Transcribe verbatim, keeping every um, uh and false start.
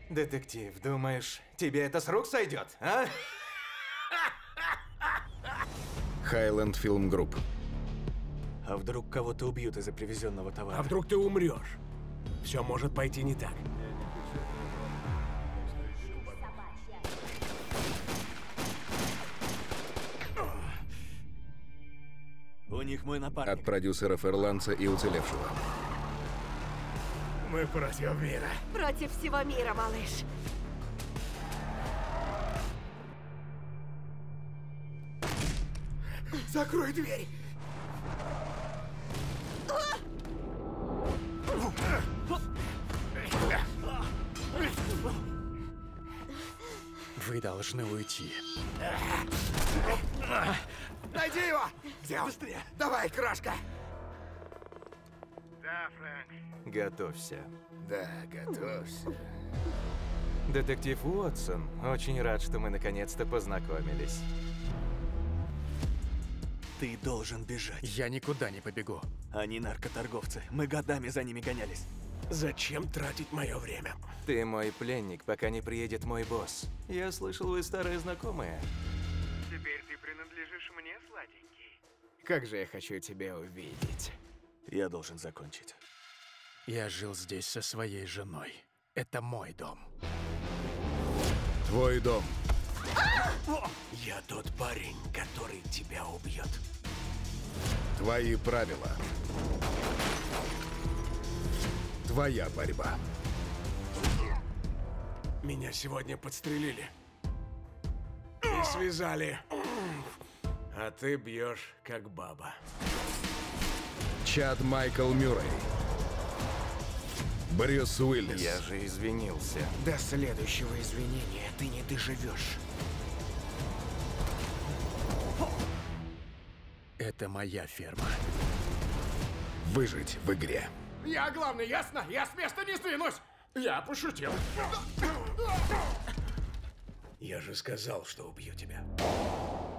Детектив, думаешь, тебе это с рук сойдет, а? Highland Film Group. А вдруг кого-то убьют из-за привезенного товара? А вдруг ты умрешь? Все может пойти не так. У них мой напарник. От продюсеров ирландца и уцелевшего. Мы против мира. Против всего мира, малыш. Закрой дверь. Вы должны уйти. Найди его! Где он? Быстрее! Давай, крошка! Да, Фрэнк. Готовься. Да, готовься. Детектив Уотсон, очень рад, что мы наконец-то познакомились. Ты должен бежать. Я никуда не побегу. Они наркоторговцы. Мы годами за ними гонялись. Зачем тратить мое время? Ты мой пленник, пока не приедет мой босс. Я слышал, вы старые знакомые. Теперь ты принадлежишь мне, сладенький. Как же я хочу тебя увидеть. Я должен закончить. Я жил здесь со своей женой. Это мой дом. Твой дом. Я тот парень, который тебя убьет. Твои правила. Твоя борьба. Меня сегодня подстрелили. И связали. А ты бьешь, как баба. Чад Майкл Мюррей. Брюс Уиллис. Я же извинился. До следующего извинения ты не доживешь. Это моя ферма. Выжить в игре. Я главный, ясно? Я с места не сдвинусь! Я пошутил. Я же сказал, что убью тебя.